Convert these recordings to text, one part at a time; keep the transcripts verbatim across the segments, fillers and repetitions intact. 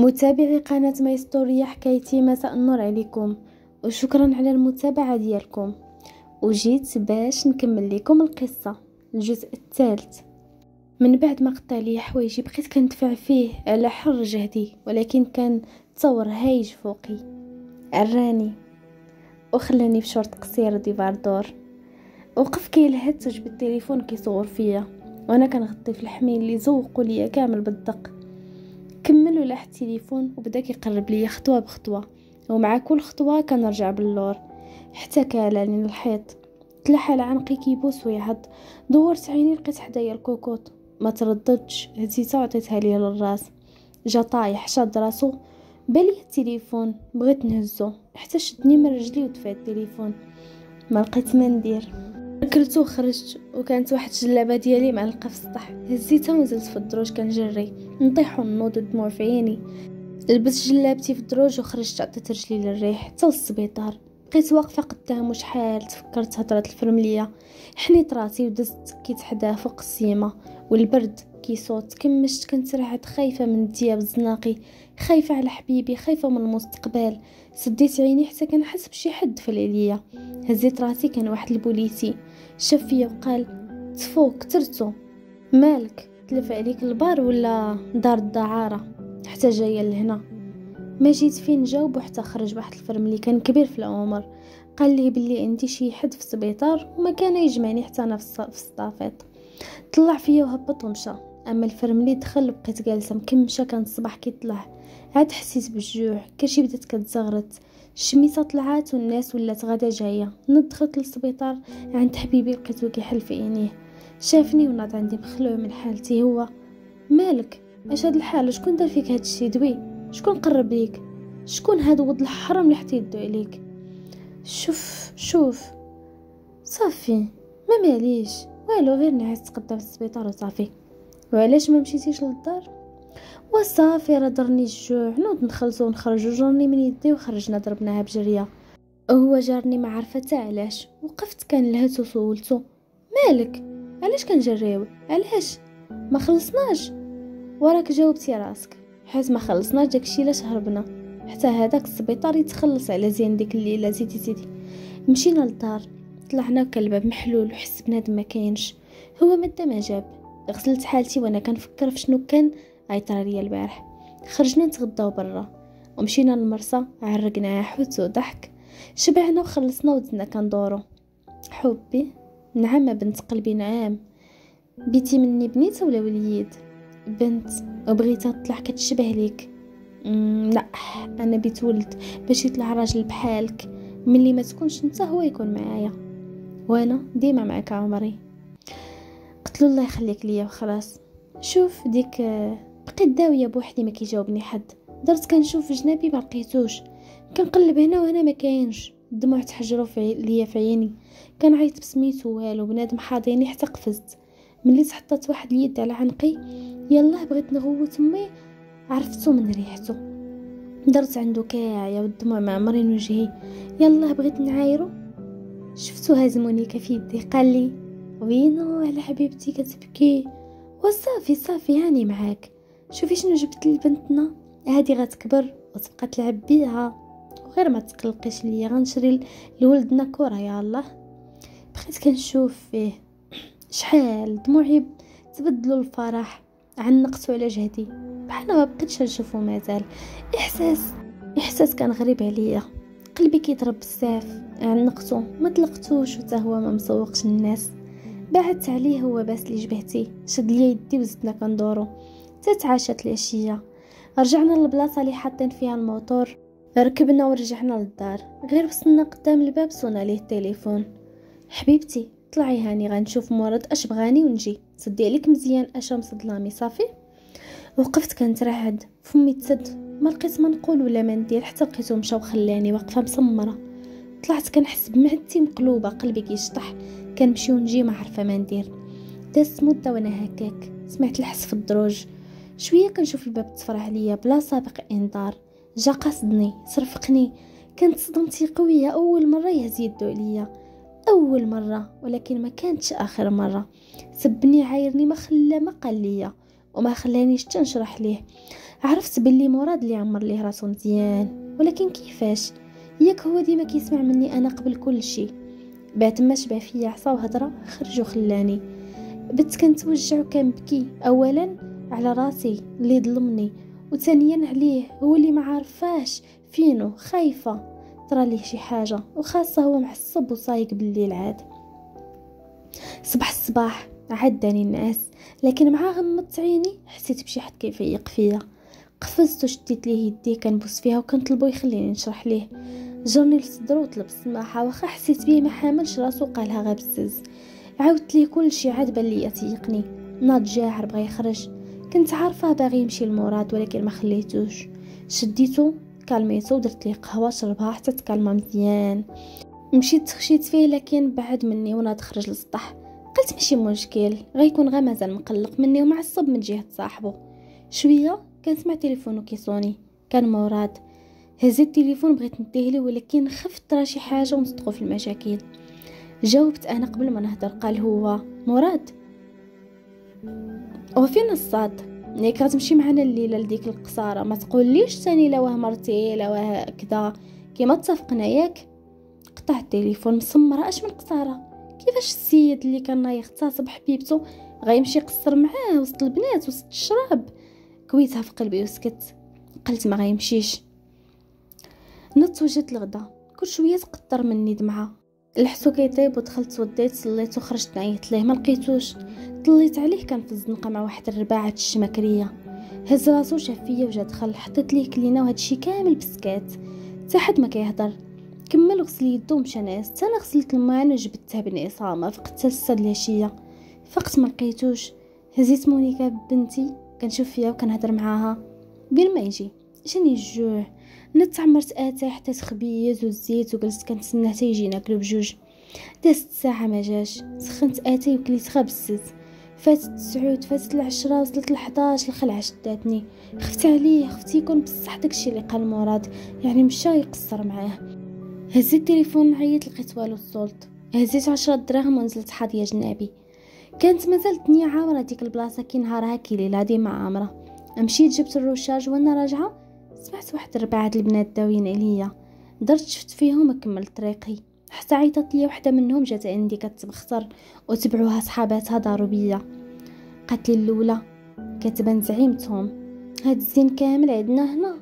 متابعي قناة مايستوريا حكايتي، مساء النور عليكم وشكرا على المتابعة ديالكم. وجيت باش نكمل لكم القصة الجزء الثالث. من بعد ما قطع لي حوايجي بقيت كندفع فيه على حر جهدي، ولكن كان تصور هايج فوقي، عراني وخلاني في شورت قصير دي باردور. وقف كيلهث بالتليفون كيصور فيا وانا كنغطي في الحميل اللي زوقوا ليا كامل بالدق. كمل ولاح التليفون وبدا كيقرب ليا خطوه بخطوه، ومع كل خطوه كنرجع باللور حتى كالاني الحيط. تلح على عنقي كيبوس ويعض. دورت عيني لقيت حدايا الكوكوط، ما ترددش، هزيتها وعطيتها ليا للراس. جا طايح شاد راسو، بالي التليفون بغيت نهزو حتى شدني من رجلي ودفع التليفون. ما لقيت ما ندير، ركلت وخرجت، وكانت واحد الجلابه ديالي معلقه في السطح. هزيتها ونزلت في الدروج كنجري نطيح ونوض الدموع في عيني. لبست جلابتي في الدروج وخرجت، عطيت رجلي للريح حتى للسبيطار. بقيت واقفه قدامه شحال تفكرت هضره الفرمليه. حنيت راسي ودزت كيت حداه فوق السيمه، والبرد كيصوت. كمشت كنترعد خايفه من الدياب الزناقي، خايفه على حبيبي، خايفه من المستقبل. سديت عيني حتى كنحس بشي حد فل عليا. هزيت راسي، كان واحد البوليسي شاف فيا وقال: تفوق كترتو، مالك تلف عليك البار ولا دار الدعاره حتى جايه لهنا؟ ما جيت فين نجاوب حتى خرج واحد الفرملي كان كبير في العمر، قال لي بلي عندي شي حد في السبيطار وما كان يجمعني حتى انا في الصافيط. طلع فيا وهبط ومشى. اما الفرملي دخل وبقيت جالسه مكمشه. كان الصباح كيطلع، عاد حسيت بالجوع، كلشي بدات كتزغرت، الشميسه طلعات والناس ولات غدا جايه. ندخلت للسبيطار عند حبيبي، لقيتو كيحل في عينيه. شافني وناض عندي مخلوع من حالتي. هو: مالك؟ اش هاد الحال؟ شكون دار فيك هاد الشي دوي؟ شكون قرب ليك؟ شكون هاد ولد الحرام اللي حتى يدو عليك؟ شوف شوف صافي، ما ماليش والو، غير نعس تقدى في السبيطار وصافي. وعلاش ما مشيتيش للدار؟ وصافي راه ضرني الجوع، نوض نخلصو ونخرجو. جرني من يدي وخرجنا ضربناها بجريه. هو جارني ما عارفه حتى علاش. وقفت كان لهات وسولتو: مالك؟ علاش كنجريو؟ علاش ما خلصناش؟ وراك جاوبتي راسك، حيت ما خلصناش داكشي علاش هربنا. حتى هذاك السبيطار يتخلص على زين ديك الليله. زيدي زيدي مشينا للدار، طلعنا وكالباب محلول وحس بنادم ما كاينش. هو مدا ما جاب. غسلت حالتي وانا كنفكر في شنو كان عيطرا ليا البارح. خرجنا نتغداو برا ومشينا للمرسى، عرقنا حوت وضحك. شبعنا وخلصنا ودزنا كندورو. حبي نعم بنت قلبي، نعم. بيتي مني بنيته ولا وليد؟ بنت، وبغيتها تطلع كتشبه ليك. لا، انا بيت ولد باش يطلع راجل بحالك. ملي ما تكونش انت هو يكون معايا، وانا ديما معك عمري. قلتلو الله يخليك ليا وخلاص. شوف ديك بقيت داويه بوحدي، ما كيجاوبني حد. درت كنشوف جنابي ما لقيتوش، كنقلب هنا وهنا ما كاينش. الدموع تحجروا في ليا في عيني. كنعيط بسميتو والو، بنادم حاضيني حتى قفزت. ملي حطيت واحد اليد على عنقي، يلاه بغيت نغوت امي، عرفتو من ريحتو. درت عنده كاعيه والدموع معمرين وجهي. يلاه بغيت نعايرو، شفتو هازموني كف يدي. قال لي: وينو على حبيبتي كتبكي؟ وصافي صافي هاني معاك. شوفي شنو جبت لبنتنا، هادي غتكبر وتبقى تلعب بيها، وغير ما تقلقيش ليا غنشري لولدنا كره. يا الله. بقيت كنشوف فيه شحال دموعي تبدلوا الفرح. عنقتو على جهدي بحال ما بقيتش نشوفو مازال. احساس احساس كان غريب عليا، قلبي كيضرب بزاف. عنقتو ما طلقتوش وتا هو ما مسوقش الناس. بعدت عليه هو باس لي جبهتي، شد لي يدي وزدنا كندورو. تتعاشت العشيه، رجعنا للبلاصه اللي حاطين فيها الموتور. ركبنا ورجعنا للدار. غير وصلنا قدام الباب صونا ليه التليفون. حبيبتي طلعي هاني غنشوف مرض اش بغاني ونجي. صدي عليك مزيان اشا مصدلامي صافي. وقفت كنترعد، فمي تسد، ما لقيت ما نقول ولا ما ندير. حتى لقيتو مشى وخلاني واقفه مسمره. طلعت كنحس بمعدتي مقلوبه، قلبي كيشطح. كنمشي ونجي ما عارفه ما ندير. دازت مده وانا هكاك، سمعت الحس في الدروج. شويه كنشوف الباب تفرع عليا بلا سابق انذار. جا قصدني، صرفقني. كانت صدمتي قويه، اول مره يهز يدو عليا، اول مره، ولكن ما كانتش اخر مره. سبني عايرني ما خلى ما قال ليا، وما خلانيش تنشرح ليه. عرفت باللي مراد اللي عمر ليه راسو مزيان، ولكن كيفاش؟ ياك هو ديما كيسمع مني انا قبل كل شيء. بعد ما شبع فيا عصا وهضره خرج وخلاني. بت كنتوجع وكنبكي، اولا على راسي اللي ظلمني، وثانيا عليه هو اللي ما عارفاش فينو، خايفه طرا ليه شي حاجه، وخاصه هو معصب وصايق بالليل. عاد صباح الصباح عداني الناس، لكن مع غمضت عيني حسيت بشي حد كيفيق فيا. قفزت وشديت ليه يديه كنبوس فيها وكنطلبو يخليني نشرح ليه. جرني لصدرو وطلب السماحه، واخا حسيت بيه ما حاملش راسو قالها غير بزز. عاودت ليه كل شي، عاد بان ليا تيقني، ناض جاعر بغا يخرج. كنت عارفه باغي يمشي لمراد ولكن ما خليتوش. شديتو كالميتو ودرت ليه قهوه شربها حتى تكالما مزيان. مشيت خشيت فيه لكن بعد مني وناض خرج للسطح. قلت ماشي مشكل، غيكون غير مازال مقلق مني ومعصب من جهه صاحبو. شويه كنسمع تليفونو كيصوني، كان مراد. هزيت التليفون بغيت نديه ولكن خفت راه شي حاجه ونصدقوا في المشاكل. جاوبت انا قبل ما نهضر. قال هو مراد وفين الصاد؟ ياك غتمشي معنا الليله لديك القصاره، ما تقوليش ثاني لا واه مرتي لا واه كذا كيما اتفقنا ياك. قطع التليفون مسمره اش من قصاره؟ كيفاش السيد اللي كان يغتصب حبيبته غيمشي يقصر معاه وسط البنات وسط الشراب؟ كويتها في قلبي وسكت. قلت ما غيمشيش. نط وجدت الغدا، كل شويه تقطر مني دمعه. لحسو كيطيب ودخلت توديت صليت وخرجت نعيط ليه، ما لقيتوش. طليت عليه كان في الزنقه مع واحد الرباعه الشمكريه. هز راسو شاف فيا وجا دخل، حطيت ليه كلينه وهادشي كامل بسكات حتى حد ما كيهضر. كمل غسل يدو ومشى ناس، حتى انا غسلت الماء وجبدتها بنعصامه. فقت ثلاثة د العشيه، فقت ما لقيتوش. هزيت مونيكا بنتي كنشوف فيها وكنهضر معاها بين ما يجي. جاني الجوع، نت عمرت اتاي حتى تخبيز والزيت وجلست كنتسنى حتى يجي ناكلو بجوج. دازت ساعه ما جاش، سخنت اتاي وكليت غير بالزيت. فاتت التسعود، فاتت العشرة، وصلت لحداش، الخلعه شداتني. خفت عليه، خفت يكون بصح داكشي اللي قال مراد، يعني مشى يقصر معاه. هزيت التليفون نعيط، لقيت والو الصولت. هزيت عشرة دراهم ونزلت حاضيه جنابي. كانت مازال الدنيا عامره ديك البلاصه كي نهارها كي ليله ديما عامره. مشيت جبت الروشاج وانا راجعه سمعت واحد ربعه البنات داويين عليا. درت شفت فيهم وكملت طريقي حتى عيطت لي وحده منهم جات عندي كتبختر وتبعوها صحاباتها داروا بيا. قالت لي الاولى كتبان زعيمتهم، هاد الزين كامل عندنا هنا.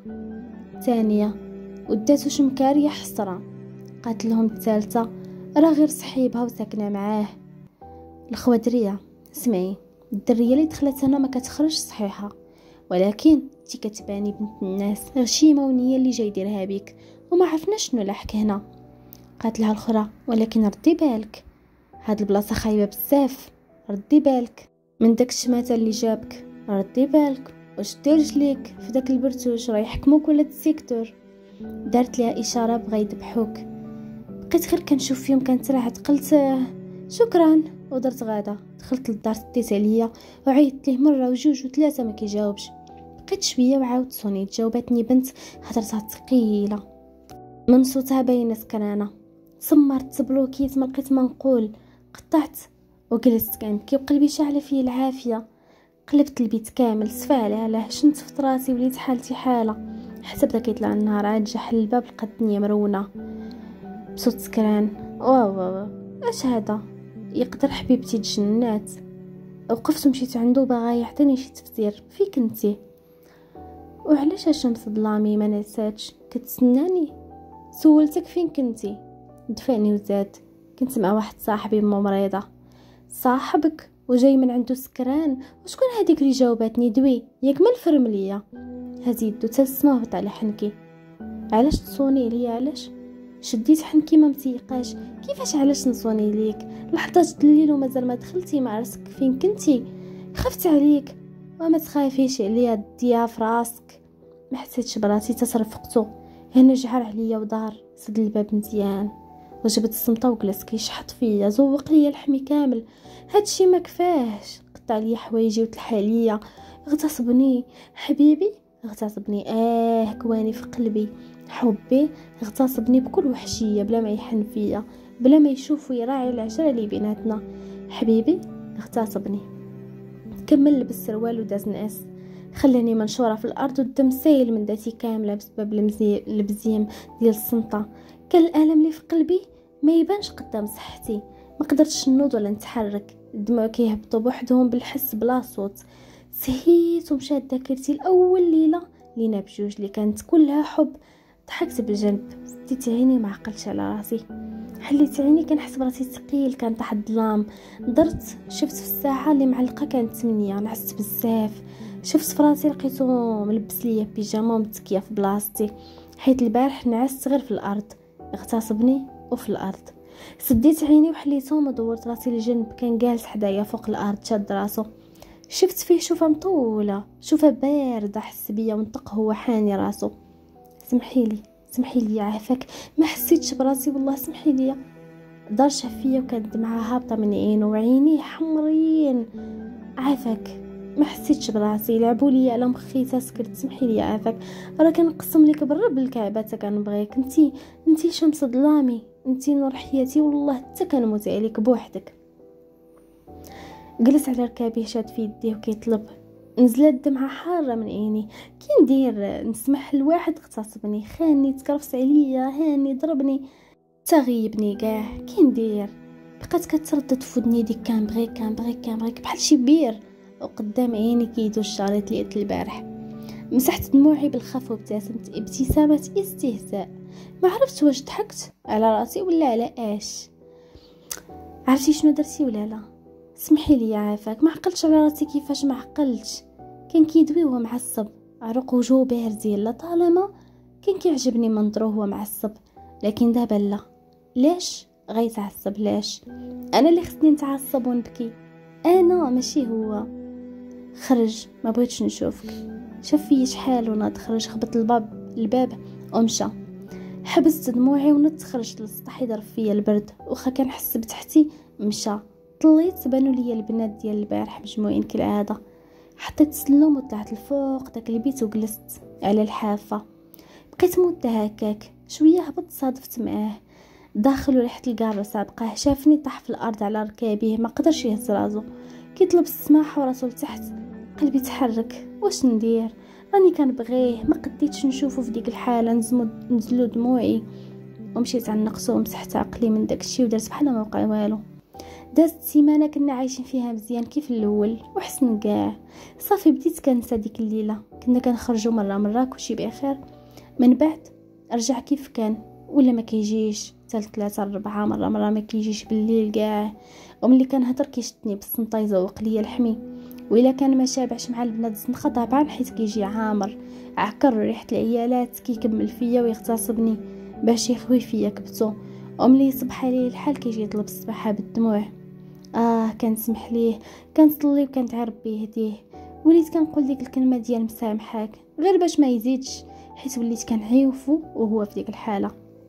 ثانيه وداتو شمكاريه حسره. قالت لهم الثالثه راه غير صحيبها وساكنه معاه. الخوادريه سمعي، الدريه اللي دخلت هنا ما كتخرج صحيحه، ولكن انتي كتباني بنت الناس غشيمه ونيه اللي جاي يديرها بك وما عرفنا شنو لاحك هنا. قالت لها الاخرى ولكن ردي بالك، هاد البلاصه خايبه بزاف، ردي بالك من داك الشماته اللي جابك، ردي بالك واش دير رجليك في داك البرتوش راه يحكموك ولا السيكتور. دارت ليها اشاره بغا يذبحوك. بقيت غير كنشوف فيهم كنترعد. قلت شكرا ودرت غاده. دخلت للدار سديت عليا وعيطت ليه مره وجوج وثلاثه ما كيجاوبش. بقيت شويه وعاود صونيت. جاوبتني بنت هضرتها ثقيله من صوتها باينه سكرانه. سمرت بلوكيت ما لقيت ما نقول. قطعت وجلست كنبكي وقلبي شاعله فيه العافيه. قلبت البيت كامل سفا عليه، شنت في راسي وليت حالتي حاله. حتى بدا كيطلع النهار عاد جا حل الباب لقى الدنيا مرونه بصوت سكران. واو واو اش هذا؟ يقدر حبيبتي تجنات. وقفت ومشيت عنده باغا يعطيني شي تفسير. في كنتي وعلاش الشمس ظلامي ما نساتش كتسناني؟ سولتك فين كنتي؟ دفعني وزاد. كنت مع واحد صاحبي مو مريضه. صاحبك وجاي من عنده سكران؟ وشكون هذيك اللي جاوبتني دوي ياك من الفرمليه؟ هز يدو تا السما وهبط على حنكي. علاش تصوني ليا؟ علاش؟ شديت حنكي ما متيقاش. كيفاش علاش نصوني ليك؟ لحظات الليل ومازال ما دخلتي مع راسك فين كنتي؟ خفت عليك. وما تخافيش عليا ديا في راسك. ما حسيتش براسي تصرفقتو. هنا جعر عليا ودار سد الباب مزيان وجبت الصمطه وجلس كيشحط فيا زوق ليا الحمي كامل. هادشي ما كفاش. قطع ليا حوايجي وتلحى عليا. اغتصبني حبيبي اغتصبني. اه كواني في قلبي حبي اغتصبني بكل وحشيه بلا ما يحن فيا بلا ما يشوف ويراعي العشره اللي بيناتنا. حبيبي اغتصبني. كمل لبس السروال وداز نعس. خلاني منشوره في الارض والدم سايل من ذاتي كامله بسبب البزيم ديال الصمته. كان الالم اللي في قلبي ما يبانش قدام صحتي، ما قدرتش نوض ولا نتحرك، الدموع كيهبطوا بوحدهم بالحس بلا صوت. سهيت ومشات ذاكرتي الاول ليله لينا بجوج اللي كانت كلها حب. ضحكت بالجنب، سديت عيني ما عقلتش على راسي. حليت عيني كنحس براسي ثقيل، كان تحت الظلام. نظرت شفت في الساعه اللي معلقه كانت ثمانية. نعست بزاف، شفت فراسي لقيتو ملبس ليا بيجاما ومتكيه في بلاصتي، حيت البارح نعست غير في الارض، اغتصبني وفي الارض. سديت عيني وحليتهم ودورت راسي للجنب. كان جالس حدايا فوق الارض شاد راسو. شفت فيه شوفه مطوله، شوفه بارده، حس بيا ونطق هو حاني راسو. سمحي لي سمحي لي عافاك، ما حسيتش براسي والله سمحي لي. دار شفيه وكانت دمعه هابطه من عينه وعينيه حمرين. عافاك ما حسيتش براسي، لعبوا لي على مخي تسكرت. سمحي لي عافاك، راه كنقسم لك بالرب الكعبه حتى كنبغيك. انتي انتي شمس ظلامي، انتي نور حياتي، والله حتى كنموت عليك بوحدك. جلس على ركابي شاد في يديه وكيطلب. نزلت دمعه حاره من عيني. كي ندير نسمح لواحد اغتصبني، خاني، تكرفس عليا، هاني، ضربني، تغيبني كاع. كي ندير؟ بقات كتردد في ودني ديك كنبغيك كنبغيك كنبغيك بحال شي بير، وقدام عيني كيدوز الشريط اللي قلت البارح. مسحت دموعي بالخف وابتسمت ابتسامه استهزاء. ما عرفت واش ضحكت على راسي ولا على اش. عرفتي شنو درتي ولا لا؟ سمحي لي عافاك، ما عقلتش على راسي كيفاش ما عقلتش. كان كيدوي وهو معصب، عروق وجهه باردين. لا طالما كان كيعجبني منظره وهو معصب، لكن دابا لا. ليش غيتعصب؟ لاش انا اللي خصني نتعصب ونبكي؟ انا ماشي هو. خرج، ما بغيتش نشوفك. شاف فيا شحال وناض خرج، خبط الباب الباب ومشى. حبست دموعي ونط خرجت للسطح يضرب فيا البرد، واخا كنحس بتحتي مشى. طليت بانوا ليا البنات ديال البارح مجموعين كالعاده. حطيت السلم وطلعت لفوق داك البيت وجلست على الحافه. بقيت مده هكاك شويه، هبط صادفت معاه داخل وريحه الكار سابقه. شافني طاح في الارض على ركابيه، ما قدرش يهز راسو، كيطلب السماح وراسو لتحت. قلبي تحرك، واش ندير؟ راني كنبغيه، ما قديتش نشوفه في ديك الحاله. نزلوا دموعي ومشيت عنقته ومسحت عقلي من داكشي ودرت بحال ما وقع والو. دازت سيمانه كنا عايشين فيها مزيان كيف الاول وحسن كاع. صافي بديت كنسى ديك الليله. كنا كنخرجوا مره مره كلشي بخير، من بعد رجع كيف كان ولا ما كيجيش. حتى ثلاثة أربعة مرة مرة ما كيجيش بالليل كاع. وملي كنهضر كيشتني بالصنطه يزوق ليا الحمي، وإلا كان ما شابعش مع البنات زنقه طبعا حيت كيجي عامر عكر ريحه العيالات، كيكمل فيا ويغتصبني باش يخوي فيا كبتو. وملي يصبح عليه الحال كيجي يطلب السباحه بالدموع. اه كنسمح ليه، كنصلي وكندعي ربي يهديه. وليت كنقول ديك الكلمه ديال مسامحاك غير باش ما يزيدش، حيت وليت كنعيوفو وهو في ديك الحاله.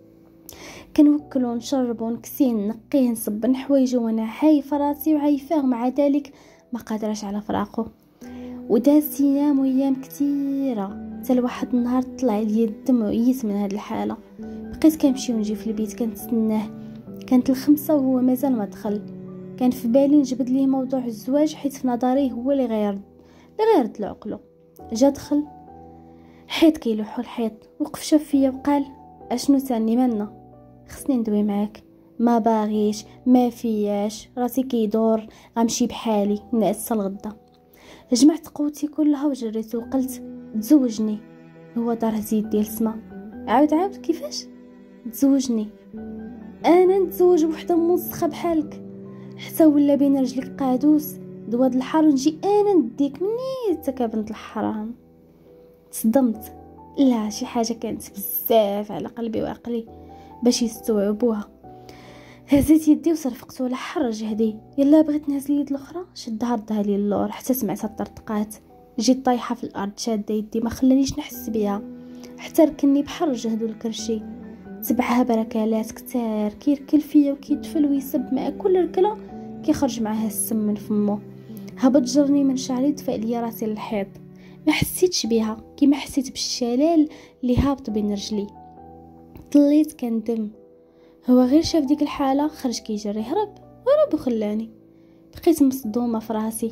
كنوكلو نشربو نكسي نقيه نصب حوايجو وانا عايفه راسي وعايفاه، ومع ذلك ما قادراش على فراقه. وداز ايام وايام كثيره حتى لواحد النهار طلع لي الدم وعييت من هاد الحاله. بقيت كنمشي ونجي في البيت كنتسناه. كانت الخمسة وهو مازال ما دخل. كان في بالي نجبد ليه موضوع الزواج، حيت في نظري هو اللي غير اللي غيرد له عقله. جا دخل حيت كيلوحو الحيط، وقف شاف فيا وقال اشنو ثاني مالنا؟ خصني ندوي معاك. ما باغيش، ما فياش، راسي كيدور، غنمشي بحالي نعس الغدا. جمعت قوتي كلها وجريت وقلت تزوجني. هو دار زيد ديال السما. عاود عاود كيفاش تزوجني؟ انا نتزوج بوحده موسخه بحالك؟ حتى ولا بين رجلك قادوس دواد الحار نجي انا نديك مني حتى كبنت الحرام. تصدمت، لا شي حاجه كانت بزاف على قلبي وعقلي باش يستوعبوها. هزيت يدي وصرفقته على حر جهدي. يلا بغيت نهز اليد الاخرى شدها ردها لي اللور حتى سمعتها طرطقات. جيت طايحه في الارض شاده يدي ما خلانيش نحس بها، حتى ركني بحر جهد الكرشي. تبعها بركالات كتار كيركل فيا وكيدفل ويسب مع كل ركله كيخرج معها السم من فمه. هبط جرني من شعري دفع ليا راسي للحيط. ما حسيتش بها كيما حسيت بالشلال اللي هابط بين رجلي. طليت كندم. هو غير شاف ديك الحاله خرج كيجري، هرب هرب وخلاني. بقيت مصدومه في راسي.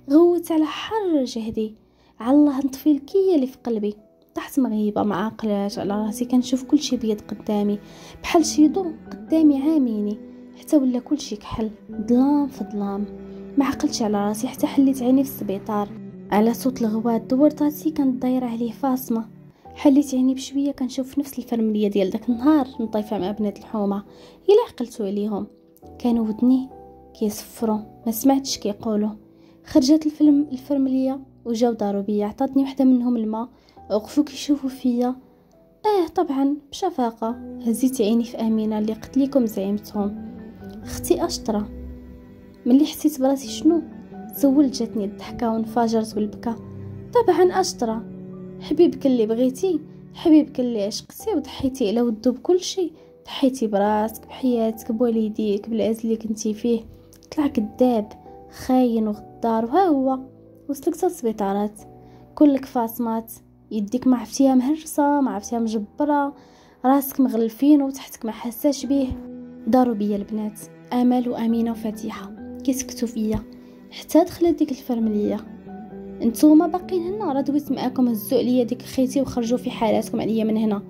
غوت على حر جهدي، على الله نطفي الكيه اللي في قلبي. طحت مغيبه ما عاقلاش على راسي، كنشوف كلشي بيض قدامي بحال شي ضو قدامي عاميني، حتى ولا كلشي كحل، ظلام في ظلام. ما عقلتش على راسي حتى حليت عيني في السبيطار على صوت الغوات. دورت راسي كانت دايره عليه فاصمه. حليت عيني بشويه كنشوف نفس الفرمليه ديال داك النهار نطيفها مع بنات الحومه. الا عقلتو عليهم كانوا ودني كيصفروا، ما سمعتش كيقولوا. خرجت الفيلم الفرمليه وجاو داروا بيا، عطاتني وحده منهم الماء، وقفوا كيشوفوا فيا. اه طبعا بشفاقه هزيت عيني في امينه اللي قلت لكم زعيمتهم، اختي اشطره. ملي حسيت براسي شنو سولت جاتني الضحكه وانفجرت بالبكا. طبعا اشطره، حبيبك اللي بغيتي، حبيبك اللي عشقتي وضحيتي على ودو بكل شيء، ضحيتي براسك بحياتك بوالديك بالعز اللي كنتي فيه. طلع كذاب خاين وغدار، وها هو وصلك السبيطارات كلك فاصمات، يديك ما عرفتيها مهرسه ما عرفتيها مجبره، راسك مغلفين وتحتك ما حساش بيه. داروا بيا البنات امل وامينه وفاتحه كيسكتوا فيا حتى دخلت ديك الفرمليه. انتوما باقيين هنا، راه دويت معاكم، هزوا عليا ديك خيتي وخرجوا في حالاتكم عليا من هنا.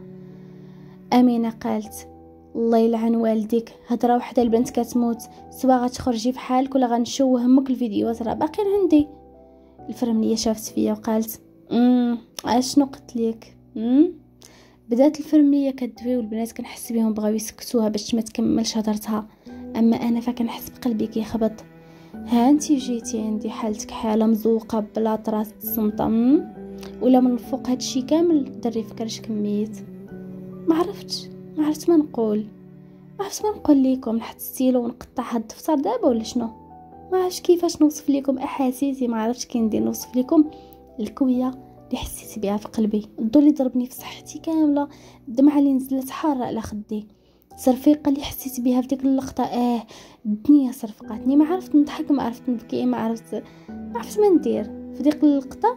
امينه قالت الله يلعن والديك، هضره وحده البنت كتموت، سوا غتخرجي في حالك ولا غنشوه همك الفيديوهات راه باقيين عندي. الفرمليه شافت فيا وقالت امم اشنو قلت لك. امم بدات الفرمليه كدوي والبنات كنحس بهم بغاو يسكتوها باش ما تكملش هضرتها، اما انا فكنحس بقلبي كيخبط. ها انتي جيتي عندي حالتك حاله مزوقه بلا طراس الصمته، ولا من الفوق هادشي كامل دري فكرش كميت. ما عرفتش ما عرفت ما نقول ما عرفت ما نقول لكم، نحط ستيلو ونقطع هاد الدفتر دابا ولا شنو. ما عرفتش كيفاش نوصف لكم احاسيسي، ما عرفتش كي ندير نوصف لكم الكويه اللي حسيت بها في قلبي، الضو اللي ضربني في صحتي كامله، الدمعه اللي نزلت حاره على خدي، الصرفيقه اللي حسيت بها في ديك اللقطه. اه الدنيا صرفقاتني، ما عرفت نضحك ما عرفت نبكي ما عرفت ما عرفت ما ندير في ديك اللقطه.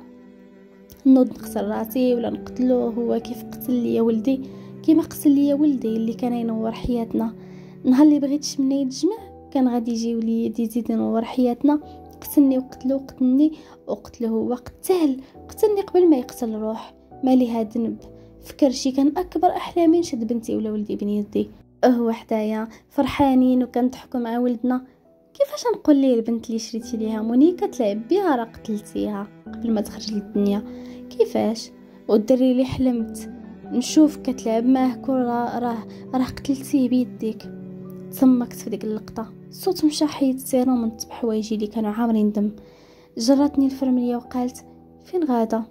نوض نغسل راسي ولا نقتلو، هو كيف قتل لي ولدي كيما قتل لي ولدي اللي كان ينور حياتنا. نهار اللي بغيت شمنه يتجمع كان غادي يجي وليدي يزيد ينور حياتنا، قتلني وقتلو قتلني وقتلو هو، قتال قتلني قبل ما يقتل روح. مالي هاد ذنب فكر شي كان اكبر احلامي نشد بنتي ولا ولدي بين يدي، هو حدايا فرحانين وكنضحكوا مع ولدنا. كيفاش نقول ليه البنت اللي شريتي ليها مونيكا تلعب بها راه قتلتيها قبل ما تخرج للدنيا؟ كيفاش؟ والدري اللي حلمت نشوف كتلعب معاه كل راه راه راه قتلتيه بيديك. تسمكت في ديك اللقطه، الصوت مشى حيت سيروم من تبع حوايجي اللي كانوا عامرين دم. جراتني الفرمليه وقالت فين غاده؟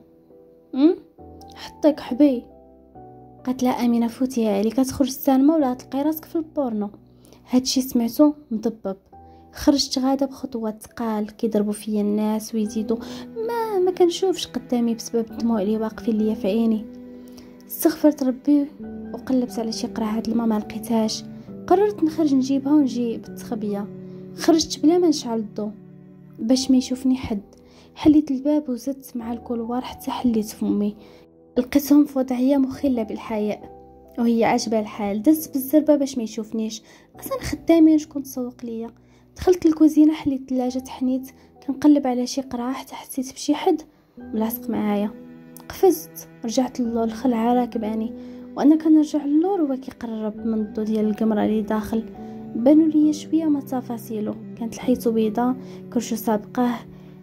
ام حطيك حبي. قالت لها امينه فوتيها عليك كتخرج السينما ولا تلقي راسك في البورنو. هادشي سمعتو مضبب. خرجت غاده بخطوات ثقال كيضربوا فيا الناس ويزيدوا، ما ما كنشوفش قدامي بسبب الدموع اللي واقفين ليا في عيني. استغفرت ربي وقلبت على شي قرعه الماء ما لقيتهاش. قررت نخرج نجيبها ونجي بالتخبيه. خرجت بلا ما نشعل الضو باش ما يشوفني حد. حليت الباب وزدت مع الكولوار حتى حليت فمي. لقيتهم في وضعيه مخله بالحياء وهي عاجبه الحال. دزت بالزربه باش ما يشوفنيش، اصلا خدامين شكون تسوق ليا. دخلت الكوزينه حليت الثلاجه تحنيت كنقلب على شي قرعه حتى حسيت بشي حد ملاصق معايا. قفزت رجعت للور، الخلعه راكباني وانا كنرجع للور وهو كيقرب من الضو ديال القمره اللي داخل. بانوا لي شويه ما تفاصيله، كانت الحيطه بيضاء كرشو سابقه.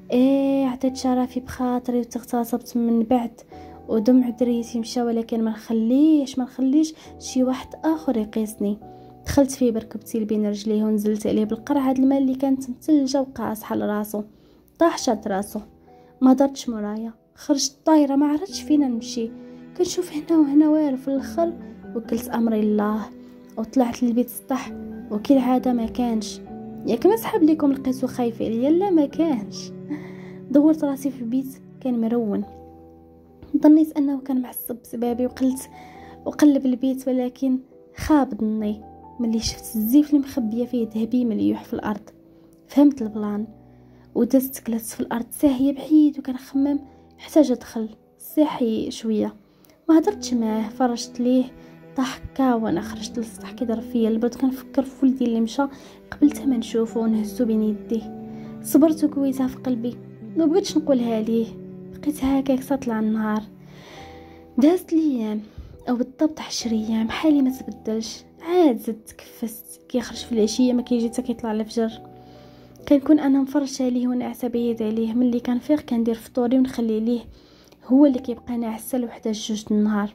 ايه عطيت شرفي بخاطري وتغتصبت من بعد ودمع دريتي مشى، ولكن ما نخليش ما نخليش شي واحد اخر يقيسني. دخلت فيه بركبتي بين رجليه ونزلت عليه بالقرعه د الماء اللي كانت متلجه وقاصحه لراسو. طاح شاد راسو، ما دارتش مرايا، خرجت طايره ما عرفتش فين نمشي. كنشوف هنا وهنا والو. في الاخر وكلت امري الله وطلعت للبيت السطح، وكالعاده ما كانش. ياك ما سحب لكم لقيتو خايف عليا؟ لا ما كانش. دورت راسي في البيت كان مرون، ظنيت انه كان معصب بسبابي وقلت وقلب البيت، ولكن خاب ظني ملي شفت الزيف اللي مخبيه فيه ذهبي مليوح في الارض. فهمت البلان ودزت جلست في الارض ساهيه بعيد وكنخمم احتاج ادخل صحي شويه. ما هضرتش معاه، فرجت ليه ضحكه وانا خرجت للسطح كيضرب فيا البرد. كنفكر في ولدي اللي مشى قبل ما نشوفه ونهزو بين يديه. صبرت وكويتها في قلبي، ما بغيتش نقولها ليه. بقيت هكاك تطلع النهار. دازت الايام او بالضبط عشر ايام حالي ما تبدلش. عاد زدت تكفست. كيخرج في العشيه ما كيجي حتى كيطلع الفجر. كنكون انا مفرشه عليه ونعسه بعيد عليه. ملي كنفيق كندير فطوري ونخلي ليه هو اللي كيبقى ناعسه لوحده جوج النهار.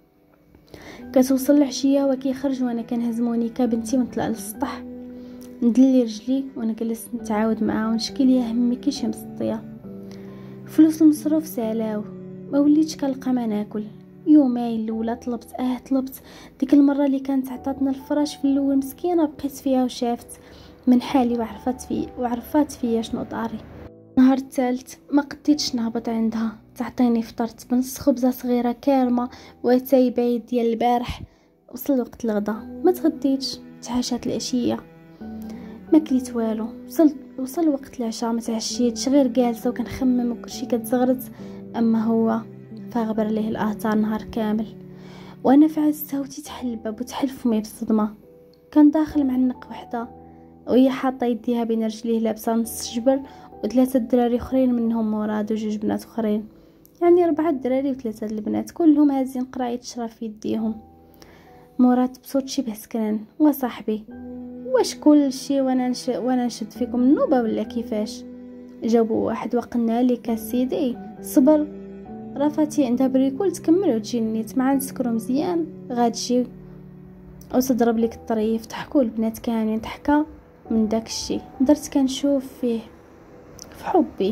كتوصل العشيه وكيخرج وانا كنهز مونيكا بنتي ونطلع للسطح ندلي رجلي وانا جلست نتعاود معاه ونشكي ليه همي كيشي مسطيه. فلوس المصروف سالاو ما وليتش كنلقى ما ناكل. يومين الاولى طلبت اه طلبت ديك المره اللي كانت عطاتنا الفراش في الاول مسكينه بقيت فيها وشافت من حالي وعرفت في وعرفت فيا شنو طاري. نهار الثالث ما قديتش نهبط عندها تعطيني فطرت بنص خبزه صغيره كارمه واتاي بعيد ديال البارح. وصل وقت الغدا ما تغديتش تعشات العشيه ما كليت والو. وصل وصل وقت العشاء ما تعشيتش غير جالسه وكنخمم وكلشي كتزغرت. اما هو فغبر ليه الاثار نهار كامل وانا في عز صوتي تحل الباب وتحل فمي بالصدمه. كان داخل معنق وحده وهي حاطه يديها بين رجليه لابسه نص جبر وثلاثه دراري اخرين منهم مراد وجوج بنات اخرين. يعني اربعه دراري وثلاثه البنات كلهم هازين قرايه شرف في يديهم. مراد بصوت شبه سكران وصاحبي واش كل شيء وانا نش... وانا نشد فيكم النوبه ولا كيفاش؟ جاوبوا واحد وقلنا لك سيدي صبر رافاتي عندها بريكول تكمل وتجي نيت مع نسكرو مزيان غاتجي وتضرب لك الطريف. ضحكوا البنات كاملين ضحكه من داك الشيء. درت كنشوف فيه في حبي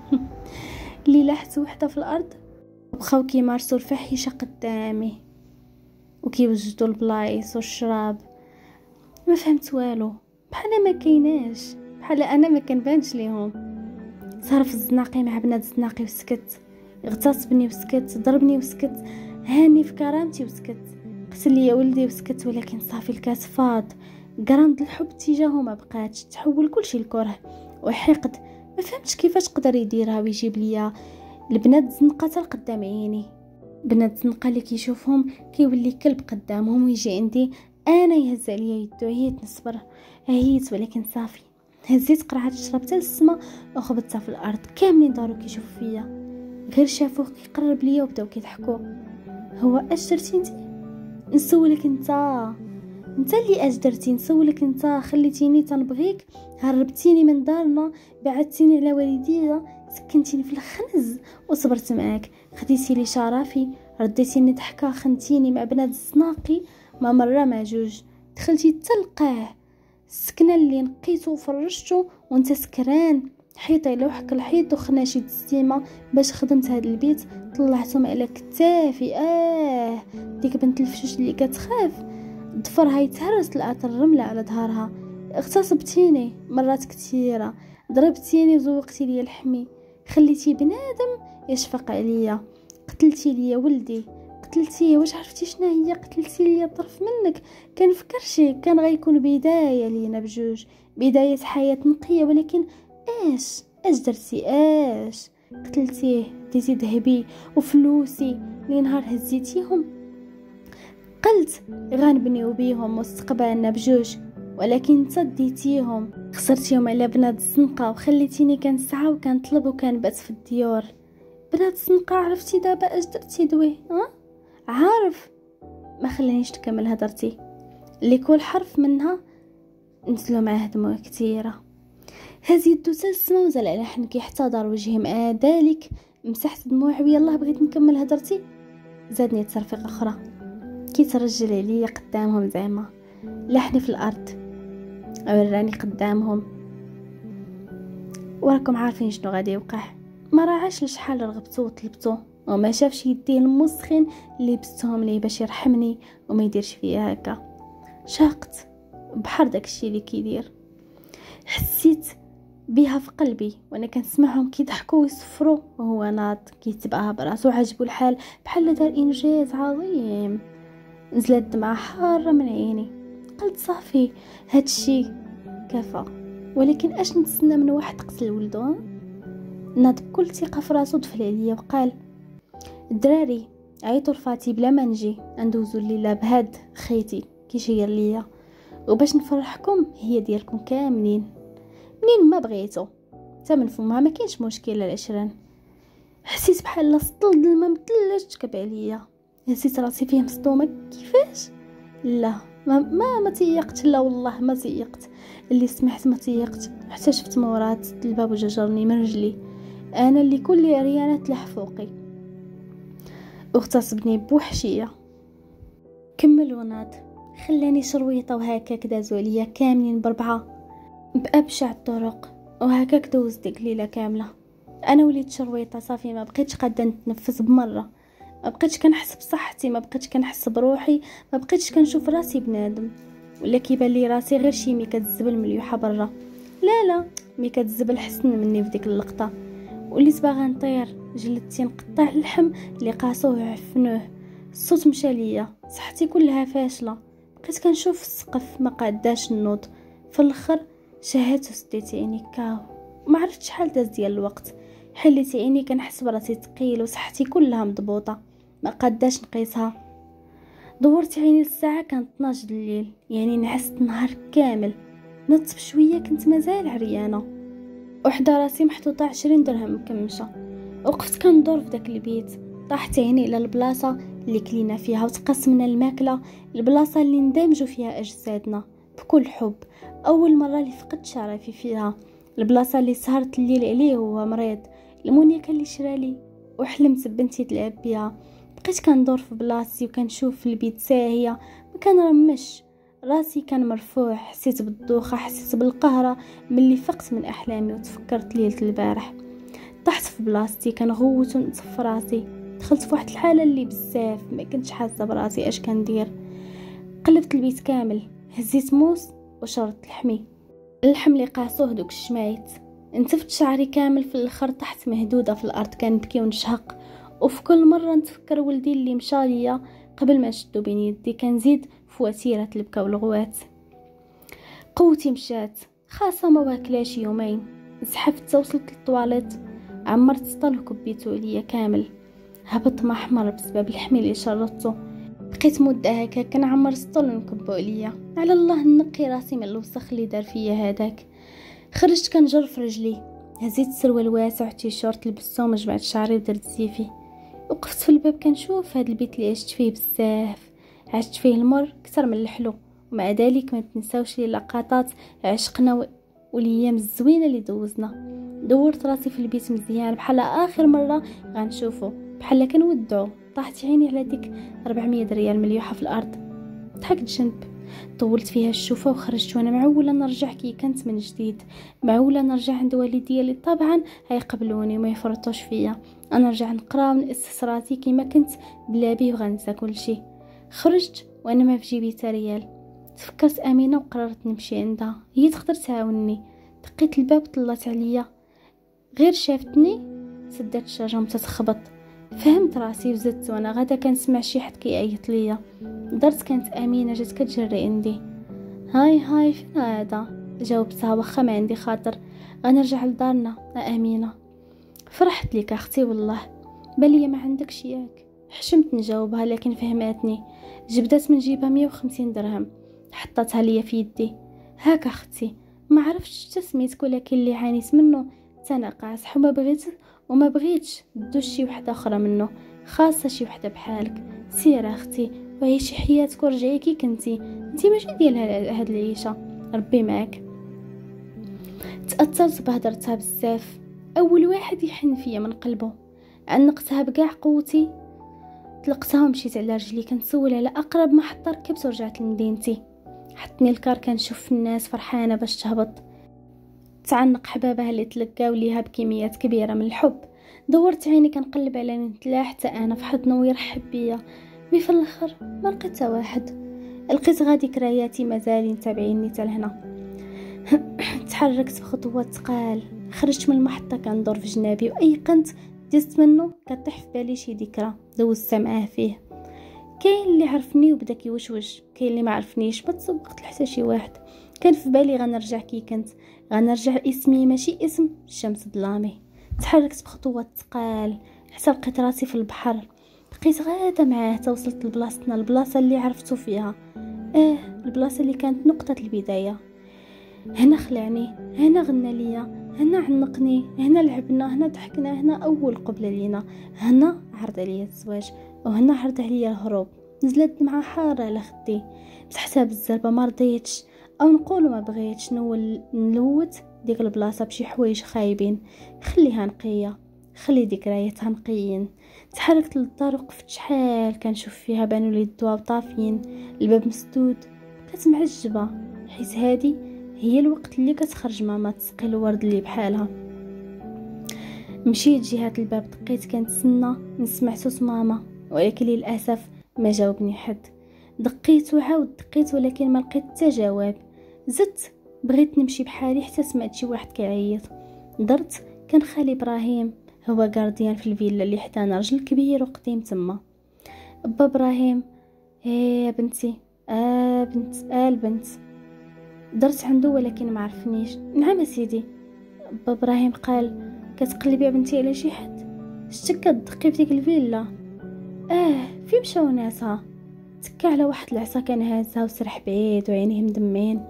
اللي لاحت وحده في الارض وبقاو كيمارسوا الفاحشه قدامي وكيوجدوا البلايص والشراب. ما فهمت والو بحال ما كايناش بحال انا ما كنبانش ليهم. صرف الزناقي مع بنات الزناقي وسكت. اغتصبني وسكت. ضربني وسكت. هاني في كرامتي وسكت. قتل لي ولدي وسكت. ولكن صافي الكاس فاض. قرامد الحب تجاهه ما بقاتش تحول كلشي لكره وحقد. ما فهمتش كيفاش قدر يديرها ويجيب ليا البنات زنقه قدام عيني. بنات زنقه اللي كيشوفهم كيولي كلب قدامهم ويجي عندي انا يهز عليا يدو. عييت نصبر عييت ولكن صافي هزيت قرعه الشراب حتى للسما وخبطتها في الارض. كاملين دارو كيشوفوا فيا غير شافوه كيقرب ليا وبداو كيضحكوا. هو اش درتي انت؟ نسولك انت انت اللي اش درتي؟ نسولك انت خليتيني تنبغيك هربتيني من دارنا بعدتيني على والديا سكنتيني في الخنز وصبرت معاك خديتي لي شرفي رديتيني ضحكه خنتيني مع بنات الزناقي ما مره ما جوج دخلتي تلقاه السكنه اللي نقيتو وفرشتو وانت سكران حيطي لوحك الحيط وخناشي السيمه باش خدمت هذا البيت طلعتهم على كتافي. اه ديك بنت الفشوش اللي كتخاف ضفرها يتهرس لقات الرمله على ظهرها. اغتصبتيني مرات كثيره ضربتيني وزوقتي لي الحمي خليتي بنادم يشفق عليا قتلتي لي ولدي قتلتيه. واش عرفتي شنو هي قتلتي لي طرف منك؟ كنفكر شي كان غيكون بدايه لينا بجوج بدايه حياه نقيه ولكن ايش اش درتي اش قتلتيه ديتي ذهبي وفلوسي اللي نهار هزيتيهم قلت غنبنيو بيهم مستقبلنا بجوج ولكن تصديتيهم خسرتيهم على بنات الزنقه وخليتيني كنسعى وكنطلب وكنبات في الديور. بنات الزنقه عرفتي دابا اش درتي دوي ها عارف؟ ما خلانيش تكمل هضرتي اللي كل حرف منها نزلوا معاه دموع كثيره. هز يدو حتى السما وزال على حنكي حتى دار وجهي مع ذلك مسحت دموعي ويلاه بغيت نكمل هضرتي. زادني تصرفيق اخرى كيترجل عليا قدامهم زعما لحني في الارض وراني قدامهم. وراكم عارفين شنو غادي يوقع. ما راعاش لشحال رغبتو وطلبتو وما شافش يديه المسخن اللي بستهم ليه باش يرحمني وما يديرش فيا هكا. شاقت بحر داكشي اللي كيدير. حسيت بها في قلبي وانا كنسمعهم كيضحكوا ويصفروا وهو ناض كيتبعها براسو عاجبو الحال بحال دار انجاز عظيم. نزلت دمعه حاره من عيني. قلت صافي هادشي كفى ولكن اش نتسنى من واحد قتل ولدو؟ ناض بكل ثقه في راسو دفل عليا وقال الدراري عيطوا لفاتي بلا ما نجي ندوزو الليله بهاد خيتي كيشير ليا وباش نفرحكم هي ديالكم كاملين منين ما بغيتو حتى من فمها ما كاينش مشكله العشرين. حسيت بحال سطل الماء مثلج تكب عليا، هزيت راسي فيه مصدومه كيفاش. لا ما ما, ما تيقت، لا والله ما تيقت، اللي سمعت ما تيقت حتى شفت مورات الباب وجرني من رجلي، انا اللي كل عريانه تلح فوقي واغتصبني بوحشيه. كمل وناض، خلاني شرويطه وهكاك دازوا عليا كاملين بربعه بابشع الطرق، وهكاك دوز ديك ليله كامله. انا وليت شرويطه صافي، ما بقيتش قادة نتنفس بمره، ما بقيتش كنحس بصحتي، ما بقيتش كنحس بروحي، ما بقيتش كنشوف راسي بنادم، ولا كيبان لي راسي غير شي مي كتزبل مليوحه برا. لا لا مي كتزبل حسن مني في ديك اللقطه، وليت باغا نطير، جلدتي نقطع اللحم اللي قاسوه وعفنوه، الصوت مشى ليا، صحتي كلها فاشله، بقيت كنشوف السقف ما قاداش نوض. في الاخر شهات وسديت عيني كاو، ما عرفتش شحال داز ديال الوقت، حليت عيني كنحس براسي ثقيل وصحتي كلها مضبوطه ما قاداش نقيسها. دورت عيني للساعه كانت اثناش د الليل، يعني نعست نهار كامل. نطف شويه كنت مازال عريانه، وحده راسي محطوطه عشرين درهم مكمشه. وقفت كندور في داك البيت، طاحت عيني الى البلاصه اللي كلينا فيها وتقسمنا الماكله، البلاصه اللي ندمجوا فيها اجسادنا بكل حب، اول مره اللي فقدت شرفي فيها، البلاصه اللي سهرت الليل عليه وهو مريض، المونيكا اللي شرالي وحلمت بنتي تلعب بها. بقيت كندور في بلاصتي وكنشوف البيت ساهيه، ما كنرمش، راسي كان مرفوع، حسيت بالدوخه، حسيت بالقهره ملي فقت من احلامي وتفكرت ليله البارح. طحت في بلاصتي كنغوت ونطف راسي، دخلت في واحد الحاله اللي بزاف ما كنتش حاسه براسي اش كندير. قلبت البيت كامل، هزيت موس وشرت لحمي، اللحم اللي قاسوه دوك الشمايت، نتفت شعري كامل، في الاخر طحت مهدوده في الارض كنبكي ونشهق. وفي كل مره نتفكر ولدي اللي مشى ليا قبل ما نشدو بين يدي، كنزيد في وتيره البكا والغوات. قوتي مشات، خاصه ما واكلاش يومين، زحفت وصلت للطواليت، عمرت سطل وكبيتو عليا كامل، هبط ما احمر بسبب الحمي اللي شرطته. بقيت مده هكا كنعمر سطل ونكبو عليا، على الله نقي راسي من الوسخ اللي دار فيا هذاك. خرجت كنجر في رجلي، هزيت سروال واسع تيشورت لبستو وجمعت شعري ودرت زيفي، وقفت في الباب كنشوف هذا البيت اللي عشت فيه بزاف، عشت فيه المر كتر من الحلو، ومع ذلك ما تنساوش لي لقطات عشقنا والايام الزوينه اللي دوزنا. دورت راسي في البيت مزيان بحال اخر مره غنشوفه، بحال كنودعو. طاحت عيني على ديك أربعمية ريال مليوحه في الارض، ضحكت جنب، طولت فيها الشوفه وخرجت وانا معوله نرجع كي كنت من جديد، معوله نرجع عند والديا اللي طبعا هيقبلوني وما يفرطوش فيا، انا نرجع نقرا ونأسس راسي كيما كنت بلا بيه وغنسى كل شيء. خرجت وانا ما في جيبي تا ريال، تفكرت امينه وقررت نمشي عندها، هي تقدر تعاونني. دقيت الباب طلات عليا، غير شافتني سدات الشجره تتخبط، فهمت راسي وزدت وانا غادا كنسمع شي حد كيعيط ليا. درت كانت امينه جات كتجري عندي، هاي هاي فين هذا؟ جاوبتها واخا ما عندي خاطر، غنرجع لدارنا امينه. فرحت لك اختي والله، بالي ما عندكش ياك. حشمت نجاوبها لكن فهماتني، جبدات من جيبها مية وخمسين درهم حطتها ليا في يدي. هاك اختي، ما عرفتش تسميتك ولكن اللي عانيت منه تنقاص وما بغيت وما بغيتش دوش شي وحده اخرى منه، خاصه شي وحده بحالك. سير اختي وعيشي حياتك ورجعي كي كنتي، انتي ماشي ديال هاد العيشه، ربي معك. تاثرت بهضرتها بزاف، اول واحد يحن فيا من قلبه، عنقتها بكاع قوتي، طلقتها ومشيت على رجلي كنسول على اقرب محطه ركبت ورجعت لمدينتي. حطني الكار كنشوف الناس فرحانه باش تهبط، تعنق حبابها اللي تلقاو ليها بكميات كبيره من الحب. دورت عيني كنقلب على نتلا حتى انا في حضنه ويرحب بيا، مي في الاخر ما لقيت حتى واحد. لقيت غادي كراياتي مازالين تابعيني حتى لهنا. تحركت بخطوات ثقال، خرجت من المحطه كندور في جنابي وايقنت دزت منه كطيح في بالي شي ذكرى دوزت معاه فيه. كاين اللي عرفني وبدا كيوشوش، كاين اللي ما عرفنيش ما تسوقت لحتى شي واحد. كان في بالي غنرجع كي كنت، غنرجع اسمي ماشي اسم الشمس ظلامي. تحركت بخطوات ثقال حتى لقيت راسي في البحر، بقيت غاده معاه حتى وصلت لبلاصتنا، البلاصه اللي عرفتو فيها، اه البلاصه اللي كانت نقطه البدايه. هنا خلعني، هنا غنى ليا، هنا عنقني، هنا لعبنا، هنا ضحكنا، هنا اول قبله لينا، هنا عرض عليا الزواج، وهنا عرض عليا الهروب. نزلت مع حاره على خدي، مسحتها بالزربه ما رضيتش، او نقول ما بغيتش نول نلوت ديك البلاصه بشي حوايج خايبين. خليها نقيه، خلي ذكرياتها نقيين. تحركت للدار وقفت شحال كنشوف فيها بانوا لي الضواب طافيين، الباب مسدود. بقيت معجبه حيت هادي هي الوقت اللي كتخرج ماما تسقي الورد اللي بحالها. مشيت جهه الباب، دقيت كنتسنى نسمع صوت ماما، ولكن للاسف ما جاوبني حد. دقيت وعاود دقيت ولكن ما لقيت حتى جواب. زدت بغيت نمشي بحالي حتى سمعت شي واحد كيعيط. درت كان خالي ابراهيم، هو غارديان في الفيلا اللي حدانا، رجل كبير وقديم تما. با ابراهيم، ايه يا بنتي، اه بنت، اه البنت. درت عنده ولكن ما عرفنيش. نعم سيدي. با ابراهيم قال كتقلبي يا بنتي على شي حد؟ شتك كتدقي في ديك الفيلا؟ اه فين مشاو ناسها؟ تكا على واحد العصا كان هازها وسرح بعيد وعينيه مدمين.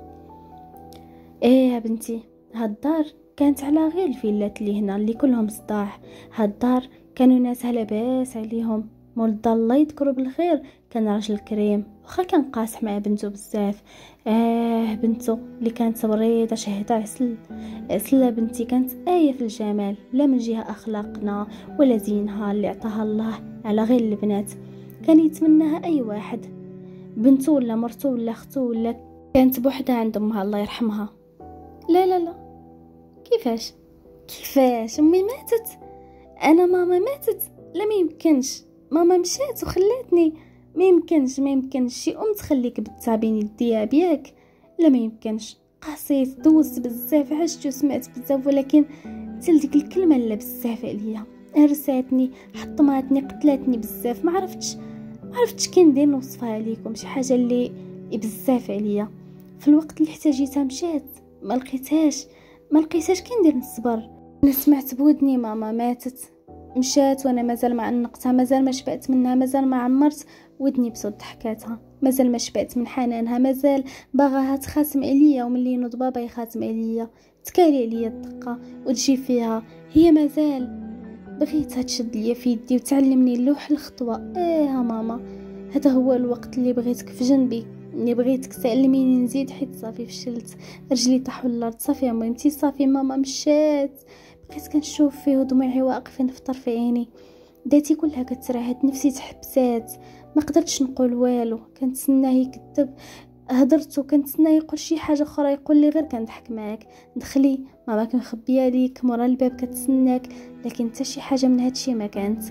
ايه يا بنتي، هاد الدار كانت على غير الفيلات اللي هنا اللي كلهم صداع. هاد الدار كانوا ناسها لاباس عليهم. مول الدار الله يذكره بالخير كان راجل كريم، واخا كان قاصح مع بنته بزاف. اه بنته اللي كانت وريضه شهده عسل. عسل بنتي كانت آية في الجمال، لا من جهة أخلاقنا ولا زينها اللي عطاها الله على غير البنات. كان يتمناها أي واحد، بنته ولا مرته ولا أخته، ولا كانت بوحدها عند أمها الله يرحمها. لا لا لا، كيفاش كيفاش امي ماتت؟ انا ماما ماتت؟ لا ما يمكنش، ماما مشات وخلاتني. ما يمكنش ما يمكنش شي ام تخليك بالتعبين يديها بياك. لا ما يمكنش. قاسيت دوزت بزاف، عشت وسمعت بزاف، ولكن تل ديك الكلمه لا بزاف عليا، هرساتني، حطماتني، قتلاتني بزاف. ما عرفتش ما عرفتش كي ندير نوصفها عليكم. شي حاجه اللي بزاف عليا. في الوقت اللي احتاجيتها مشات، ما لقيتهاش ما لقيتهاش كي ندير نصبر. انا سمعت بودني ماما ماتت، مشات وانا مازال ما عنقتها، مازال ما شبعت منها، مازال ما عمرت ودني بصوت ضحكاتها، مازال ما شبعت من حنانها، مازال باغاها تخاتم عليا، وملي ينوض بابا يخاتم عليا تكالي عليا الدقه وتجي فيها. هي مازال بغيتها تشد ليا في يدي وتعلمني اللوح الخطوه. ايه يا ماما، هذا هو الوقت اللي بغيتك في جنبي، اللي بغيتك تعلميني نزيد، حيت صافي فشلت، رجلي طاحوا للارض. صافي يا مامتي، صافي ماما مشات. بقيت كنشوف فيه ودموعي واقفين في طرف عيني، داتي كلها كترعد، نفسي تحبسات، ما قدرتش نقول والو. كنتسناه يكذب، هضرتو كنتسناه يقول شي حاجه اخرى، يقول لي غير كنضحك معاك، دخلي ماما كنخبيها ليك مورا الباب كتسناك، لكن حتى شي حاجه من هادشي ما كانت.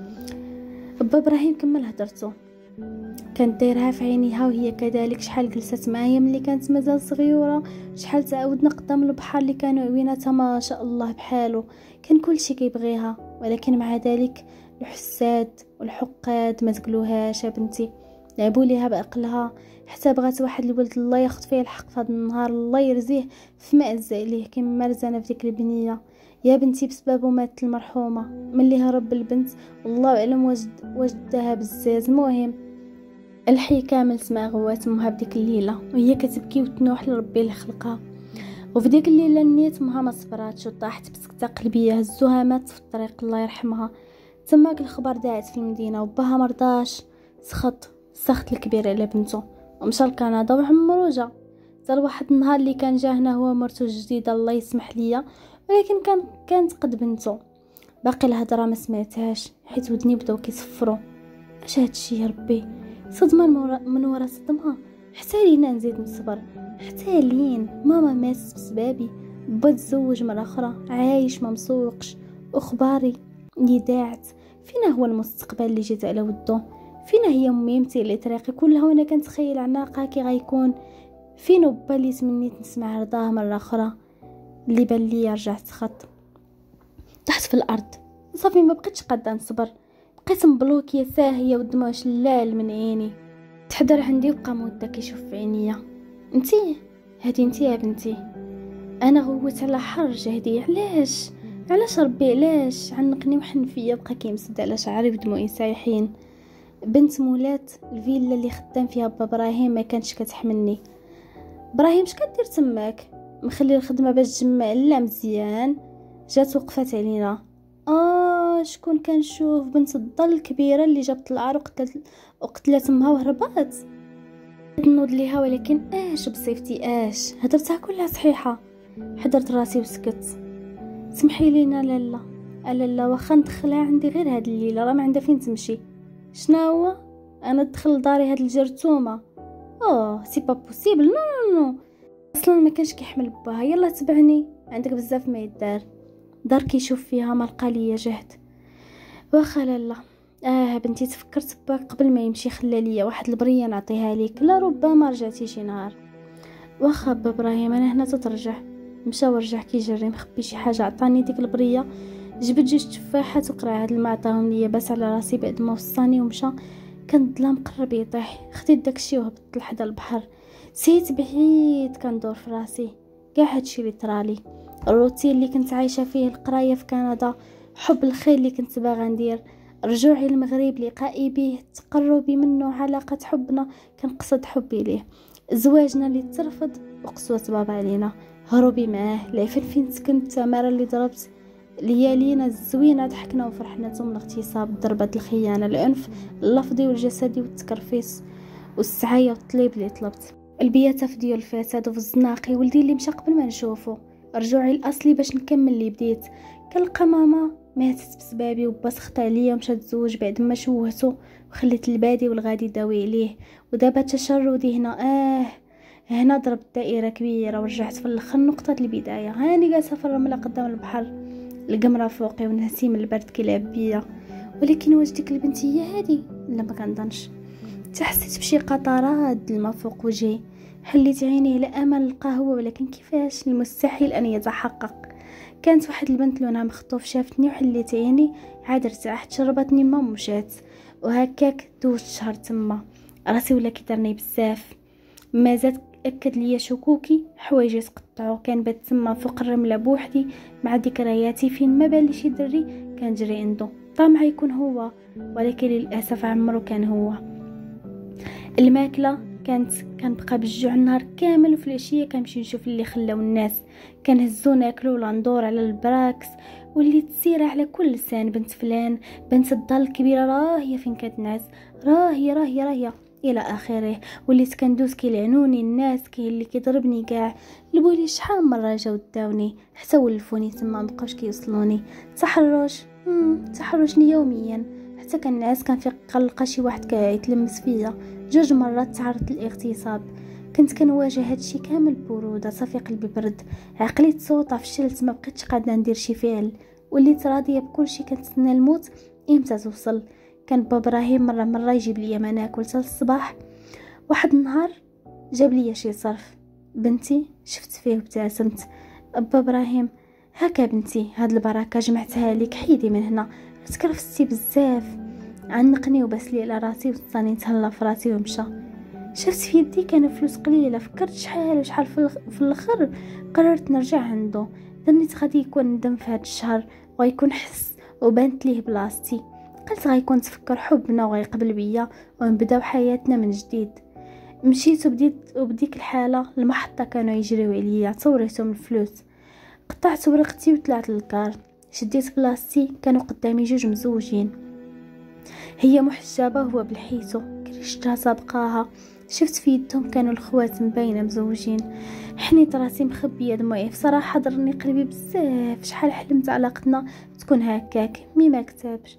با ابراهيم كمل هضرتو، كانت دايرها في عينيها وهي كذلك. شحال جلست معايا ملي كانت مازال صغيره، شحال تعاودنا قدام البحر اللي كانوا عويناتها ما شاء الله بحاله. كان كل شيء كيبغيها، ولكن مع ذلك الحساد والحقاد ما تقلوهاش يا بنتي، لعبوا ليها بعقلها، حتى بغات واحد الولد الله ياخذ فيه الحق في هذا النهار، الله يرزيه في ما أزا عليه كما رزانا في ديك البنيه. يا بنتي بسببه ماتت المرحومه، ملي هرب البنت والله اعلم واش واش داها بالزاز. المهم الحي كامل سمع غوات امها بديك الليله وهي كتبكي وتنوح لربي اللي خلقها. وفي ديك الليله نيت امها ما صبراتش وطاحت بسكته قلبيه، هزوها مات في الطريق الله يرحمها. تماك الخبر داعت في المدينه وباها مرضاش، سخط سخط الكبير على بنته ومشى لكندا وعمرو جا. حتى واحد النهار اللي كان جا هنا هو مرته الجديده الله يسمح ليا، ولكن كان كانت قد بنته. باقي الهضره ما سمعتهاش حيت ودني بداو كيصفروا. اش هادشي يا ربي؟ صدمه من ورا صدمه، حتى لينا نزيد نصبر، حتى لين ماما ماتت بسبابي، با تزوج مره اخرى، عايش ما مسوقش، واخباري اللي داعت. فينا هو المستقبل اللي جيت على ودو؟ فينا هي ميمتي اللي طريقي كلها وانا كنتخيل عناقه كي غيكون؟ فين با اللي تمنيت نسمع رضاه مره اخرى، اللي بان لي رجعت خط تحت في الارض. صافي ما بقيتش قادة نصبر، بقيت مبلوكيه ساهيه والدموع شلال من عيني. تحضر عندي وبقى مده كيشوف في عينيا. انتي هادي انتي يا بنتي؟ انا غوت على حر جهدي. علاش علاش ربي علاش عنقني وحن فيا، بقى كيمسد على شعري ودموعي سايحين. بنت مولات الفيلا اللي خدام فيها با ابراهيم ما كانتش كتحملني. ابراهيم اش كدير تماك؟ مخلي الخدمه باش تجمع لا مزيان. جات وقفت علينا. اه شكون كنشوف؟ بنت الضل الكبيره اللي جابت العار وقتلت وقتلت امها وهربات. نوض ليها ولكن اش بصيفتي اش هدرتها كلها صحيحه. حضرت راسي وسكت. سمحي لينا لالا. لالا واخا ندخلها عندي غير هاد الليله، راه ما عندها فين تمشي. شنو هو؟ انا ندخل لداري هاد الجرثومه؟ اوه سي با بوسيبل. نو نو نو اصلا ما كانش كيحمل باها. يلا تبعني، عندك بزاف ما يدار. دار كيشوف فيها ما لقى ليا جهد. واخا لالا. اه بنتي تفكرت باك قبل ما يمشي، خلى ليا واحد البريه نعطيها ليك، لا ربما رجعتي شي نهار. واخا با ابراهيم انا هنا تترجع. مشى ورجع كيجري مخبي شي حاجه، عطاني ديك البريه. جبت جوج تفاحات وقرع هاد الماء عطاهم ليا باس على راسي بعد ما وصاني ومشى. كان الظلام قرب يطيح. خديت داكشي وهبطت لحدا البحر. سيت بعيد كندور في راسي كاع هادشي اللي طرالي، الروتين اللي كنت عايشه فيه، القرايه في كندا، حب الخير اللي كنت باغا ندير، رجوعي للمغرب، لقائي به، تقربي منه، علاقه حبنا كنقصد حبي ليه، زواجنا اللي ترفض وقسوه بابا علينا، هروبي معاه، العفن فين سكنت، التماره اللي ضربت، ليالينا الزوينه ضحكنا وفرحنا ثم الاغتصاب، ضربة الخيانه، العنف اللفظي والجسدي والتكرفيس والسعايه والطليب اللي طلبت، البياتة في ديال الفساد وفي الزناقي، ولدي اللي مشى قبل ما نشوفه، رجوعي الاصلي باش نكمل اللي بديت. كنلقى ماما ماتت بسبابي وبا سخط عليا ومشى تزوج بعد ما شوهته وخليت البادي والغادي داوي عليه، ودابا تشردي هنا. اه هنا ضربت دائره كبيره ورجعت في الاخر نقطه البدايه. هاني جالسه في الرمله قدام البحر، القمره فوقي والنسيم البرد كيلعب بيا. ولكن واش ديك البنتيه هادي؟ لا ما كنظنش. تحسيت بشي قطرات الماء فوق وجهي. حليت عيني على امل القهوه، ولكن كيفاش؟ المستحيل ان يتحقق. كانت واحد البنت لونها مخطوف شافتني وحليت عيني، عاد ارتاحت، شربتني ما ومشات، وهكاك دوزت شهر تما. راسي ولا كيدرني بزاف. مازال اكد ليا شكوكي، حوايجي تقطعوا، كان بات تما فوق الرمله بوحدي مع ذكرياتي فين ما بالي شي دري كنجري عنده، طامع يكون هو، ولكن للاسف عمرو كان هو. الماكله كانت كنبقى بالجوع النهار كامل، وفي العشيه كنمشي نشوف اللي خلاو الناس، كنهزو ناكلو ولا ندور على البراكس واللي تسير على كل لسان، بنت فلان، بنت الدار الكبيره، راه هي فين كتنعس، راه هي راه هي راه هي الى اخره. وليت كندوز كيلعنوني الناس، كاين اللي كيضربني كاع. البوليس شحال من مره جاو داوني حتى ولفوني تما مبقاوش كيوصلوني. تحرش امم تحرشني يوميا، حتى كنعس كنفيق كنلقى شي واحد كيتلمس فيا. جوج مرات تعرضت للاغتصاب، كنت كنواجه هادشي كامل ببروده، صافي قلبي برد، عقلي تصوطا، فشلت، ما بقيتش قادره ندير شي فعل، وليت راضيه بكل شيء، كنتسنى الموت امتى توصل. كان بابا ابراهيم مره مره يجيب لي ما ناكل حتى الصباح. واحد النهار جاب لي شي صرف، بنتي شفت فيه وابتسمت. بابا ابراهيم هكا بنتي، هاد البركه جمعتها لك، حيدي من هنا، تكرفتي بزاف. عنقني وبس لي على راسي وصاني نتهلا في راسي ومشى. شفت في يدي كانوا فلوس قليله، فكرت شحال وشحال في الاخر قررت نرجع عنده. ظنيت غادي يكون ندم في هاد الشهر وغيكون حس وبانت ليه بلاصتي، قلت غيكون تفكر حبنا وغيقبل بيا ونبداو حياتنا من جديد. مشيت وبديت وبديك الحاله المحطه كانوا يجريو عليا، تصوريتهم الفلوس، قطعت ورقتي وطلعت للكار، شديت بلاصتي، كانوا قدامي جوج مزوجين، هي محجبه وهو بالحيتو، كرشتها سابقاها، شفت في يدهم كانوا الخواتم باينه مزوجين. حنيت راسي مخبيه دموعي، بصراحه ضرني قلبي بزاف، شحال حلمت علاقتنا تكون هكاك مي ما كتبش.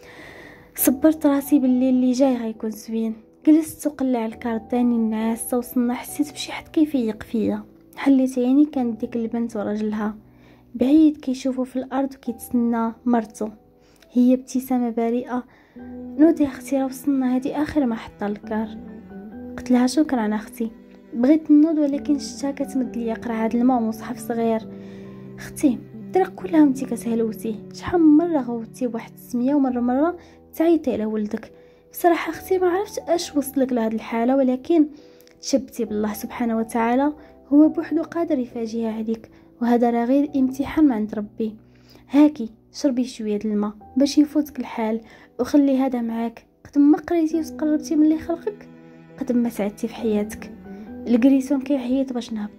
صبرت راسي باللي اللي جاي غيكون زوين، جلست وقلع الكارطاني الناس، وصلنا حسيت بشي حد كيفيق فيا. حليت عيني، كانت ديك البنت وراجلها بعيد كيشوفوا في الارض وكيتسنى مرتو، هي ابتسامه بريئه. نودي اختي راه وصلنا، هذه اخر محطه الكار. قلت لها شكرا اختي. بغيت نوض ولكن شتها كتمد ليا قرعه الماء ومصحف صغير. اختي الطريق كلها وانتي كتهلوتي، شحال من مره غوتي بواحد السميه ومره مره تعيطي على ولدك. بصراحه اختي ما عرفت اش وصلك لهاد الحاله، ولكن تشبتي بالله سبحانه وتعالى، هو بوحدو قادر يفاجئها عليك، وهذا راه غير امتحان من عند ربي. هاكي شربي شويه الماء باش يفوتك الحال، وخلي هذا معاك، قد ما قريتي وتقربتي من اللي خلقك قد ما سعدتي في حياتك. الكريسون كيعيط باش نهبطوا،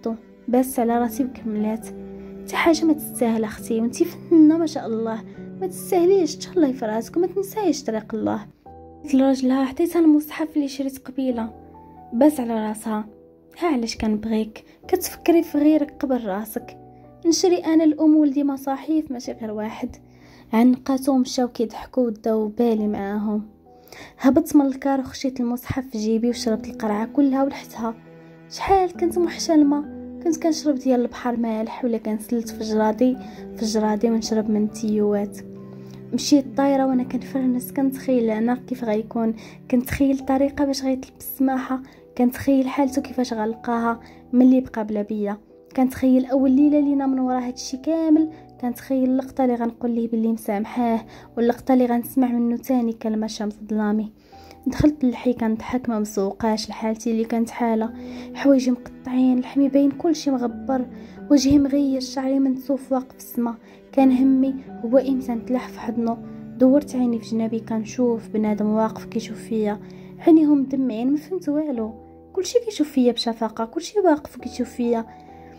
بس على راسي وكملات. حتى حاجه ما تستاهل اختي، وانتي فنانه ما شاء الله، ما تستاهليش، تهلاي في راسك وما تنسايش طريق الله. قلت لراجلها عطيتها المصحف اللي شريت قبيله، بس على راسها. ها علاش كنبغيك، كتفكري في غيرك قبل راسك. نشري انا الام ولدي مصاحيف ماشي غير واحد. عنقاتهم مشاو كيضحكوا وداو بالي معاهم. هبطت من الكار وخشيت المصحف في جيبي وشربت القرعه كلها ولحتها. شحال كنت محشلمه، كنت كنشرب ديال البحر مالح ولا كنسلت في جرادي في جرادي ونشرب من التيوات. مشيت طايره وانا كنفرنس، كنتخيل انا كيف غيكون، كنتخيل طريقه باش غيطلب السماحه، كنتخيل حالته كيفاش غلقاها ملي بقى بلا بيا، كنتخيل اول ليله لينا من ورا هادشي كامل، كنتخيل اللقطه اللي غنقول ليه باللي مسامحاه، واللقطه اللي غنسمع منه تاني كلمه شمس ظلامي. دخلت للحي كنضحك ما مسوقاش لحالتي اللي كانت حاله، حوايجي مقطعين، لحمي باين كلشي مغبر، وجهي مغيش، شعري منسوف واقف السما. كان همي هو امتى نتلاح في حضنه. دورت عيني في جنابي كنشوف بنادم واقف كيشوف فيا، عينيهم مدمعين، ما فهمت والو، كلشي كيشوف فيا بشفقه، كلشي واقف كيشوف فيا.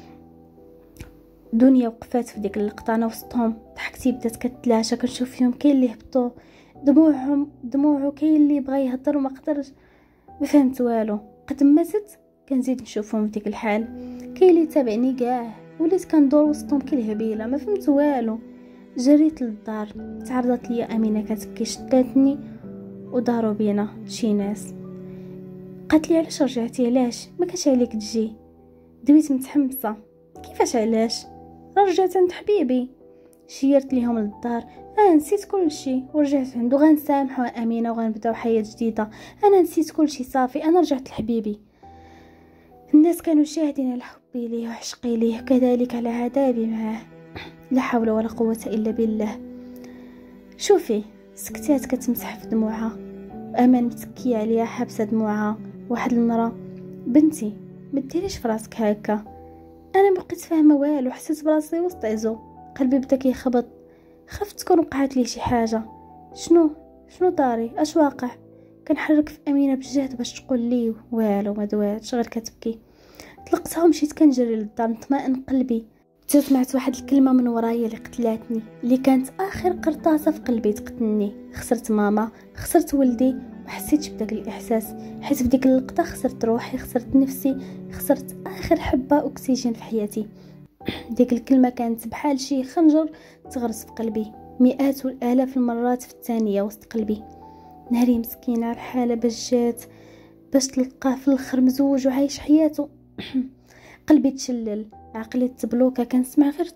دنيا وقفات في ديك اللقطه، انا وسطهم، ضحكتي بدات كتلاشى، كنشوف فيهم كاين اللي هبطوا دموعهم دموعه، كاين اللي بغى يهضر وما قدرش، ما فهمت والو. قد ما زدت كنزيد نشوفهم في ديك الحال، كاين اللي تابعني كاع، وليت كندور وسطهم كالهبيله، ما فهمت والو. جريت للدار، تعرضت لي امينه كتبكي، شداتني وداروا بينا شي ناس. قالت لي علاش رجعتي، علاش ما كانش عليك تجي؟ دويت متحمسه، كيفاش علاش؟ رجعت عند حبيبي. شيرت ليهم للدار، اه نسيت كل شيء ورجعت عنده، غنسامحوا امينه وغنبداو حياه جديده، انا نسيت كل شيء صافي، انا رجعت لحبيبي. الناس كانوا شاهدين على حبي ليه وعشقي ليه، وكذلك على عذابي معاه. لا حول ولا قوه الا بالله. شوفي سكتات كتمسح في دموعها، امان متكيه عليها حابسه دموعها. واحد المراه، بنتي ما ديريش في راسك هكا. انا ما بقيت فاهمه والو، حسيت براسي وسط عزو، قلبي بدا كيخبط، خفت تكون وقعت لي شي حاجه. شنو شنو داري، اش واقع؟ كنحرك في امينه بجهد باش تقول لي والو، ما دواتش غير كتبكي. طلقتها ومشيت كنجري للدار، نطمئن قلبي. سمعت واحد الكلمه من ورايا اللي قتلاتني، اللي كانت اخر قرطاسه في قلبي تقتلني. خسرت ماما، خسرت ولدي، ما حسيتش بداك الاحساس، حيت في ديك اللقطه خسرت روحي، خسرت نفسي، خسرت اخر حبه اكسجين في حياتي. ديك الكلمه كانت بحال شي خنجر تغرس في قلبي مئات والالاف المرات في الثانيه وسط قلبي. ناري مسكينه الحاله باش جات، باش تلقاه في الاخر مزوج وعايش حياته. قلبي تشلل، عقلي تبلوكا، كنسمع غير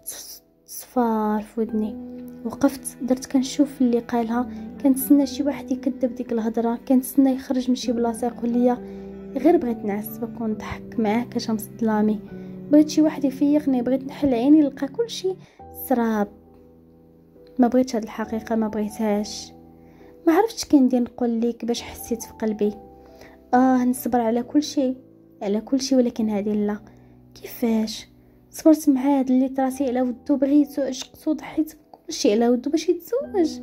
صفار في ودني. وقفت، درت كنشوف اللي قالها، كنتسنى شي واحد يكذب ديك الهضره، كنتسنى يخرج من شي بلاصه يقول لي غير بغيت نعسبك ونضحك معاه كشمس ظلامي، بغيت شي واحد يفيقني، بغيت نحل عيني نلقى كلشي سراب. ما بغيتش هاد الحقيقه، ما بغيتهاش، ما عرفتش كندير نقول ليك باش حسيت في قلبي. اه نصبر على كل شيء، على كل شيء، ولكن هذه لا. كيفاش صبرت مع هاد اللي تراسي على ودو، بغيتو عشقتو، ضحيت بكل شيء على ودو باش يتزوج؟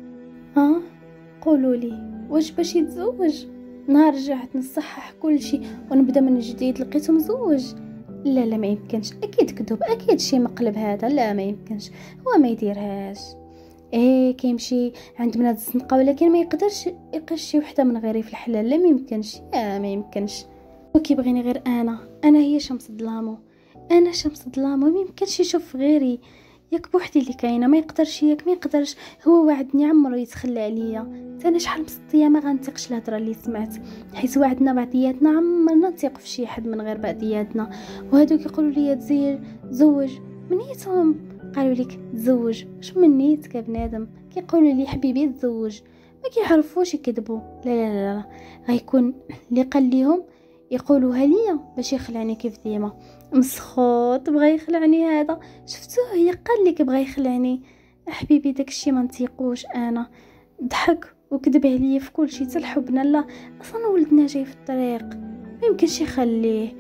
ها قولوا لي، واش باش يتزوج؟ نهار رجعت نصحح كل شيء ونبدا من جديد لقيته مزوج؟ لا لا ما يمكنش، اكيد كذوب، اكيد شي مقلب هذا، لا ما يمكنش، هو ما يديرهاش. ايه كيمشي عند بنات الزنقه، ولكن ما يقدرش يقش شي وحده من غيري في الحلال، لا ما يمكنش، لا ما يمكنش. وكيبغيني غير انا، انا هي شمس ظلامو، انا شمس ظلامو، ما يمكنش يشوف غيري، ياك بوحدي اللي كاينه، ما يقدرش، ياك ما يقدرش. هو وعدني عمرو يتخلى عليا، انا شحال مسطيه ما غنثقش الهضره اللي سمعت، حيت وعدنا بعضياتنا عمرنا نثق في شي حد من غير بعضياتنا. وهادو كيقولوا لي تزير زوج، من نيتهم قالوا لك تزوج، واش من نيتك بنادم؟ كيقولوا لي حبيبي تزوج، ما كيعرفوش يكذبوا. لا لا لا, لا. غيكون اللي قال ليهم يقولوها ليا باش يخلعني كيف ديما. مسخوط بغى يخلعني هذا، شفتوه هي قال لك بغى يخلعني. حبيبي داكشي ما نطيقوش، انا ضحك وكذب عليا في كل شيء، حتى الحبنا لا، اصلا ولدنا جاي في الطريق، ما يمكنش يخليه.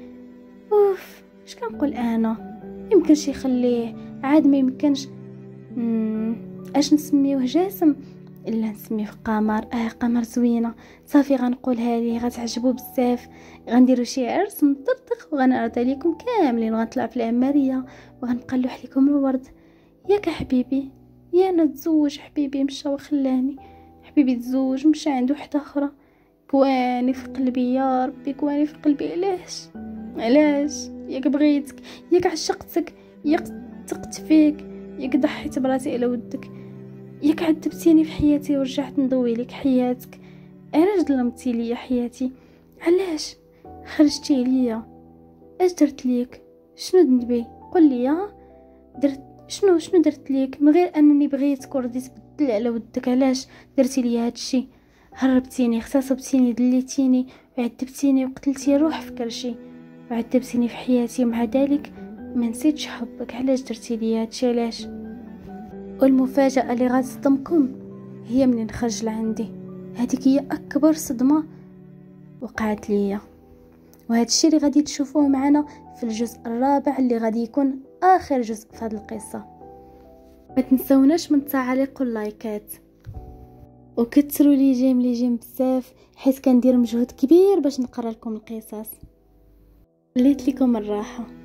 اوف اش كنقول انا، ما يمكنش يخليه، عاد ما يمكنش. اش نسميوه، جاسم؟ الا نسميه في قمر. اه قمر زوينه، صافي غنقولها ليه غتعجبو بزاف. غنديرو شي عرس مطرطق وغنعرضها لكم كاملين، وغنطلع في العماريه وغنبقى نلوح لكم الورد. ياك حبيبي؟ يا انا تزوج حبيبي مشى وخلاني. حبيبي تزوج مشى عند وحده اخرى. كواني في قلبي يا ربي، كواني في قلبي. علاش علاش؟ ياك بغيتك، ياك عشقتك، ياك ثقت فيك، ياك ضحيت براسي على ودك، ياك عذبتيني في حياتي ورجعت نضوي لك حياتك. علاش ظلمتي ليا حياتي؟ علاش خرجتي عليا؟ اش درت ليك؟ شنو ذنبي؟ قل لي ها. درت شنو شنو درت ليك من غير انني بغيتك ورديت بدل على ودك؟ علاش درتي لي هادشي؟ هربتيني، اغتصبتيني، دليتيني وعذبتيني وقتلتي روح في كرشي وعذبتيني في حياتي، ومع ذلك ما نسيتش حبك. علاش درتي لي هادشي؟ علاش؟ والمفاجاه اللي غتصدمكم هي منين خرج لعندي. هذيك هي اكبر صدمه وقعت ليا، وهذا الشيء اللي غادي تشوفوه معنا في الجزء الرابع اللي غادي يكون اخر جزء في هذه القصه. ما تنسوناش من التعاليق واللايكات، وكتروا لي جيم لي جيم بزاف، حيت كندير مجهود كبير باش نقرا لكم القصص. خليت لكم الراحه.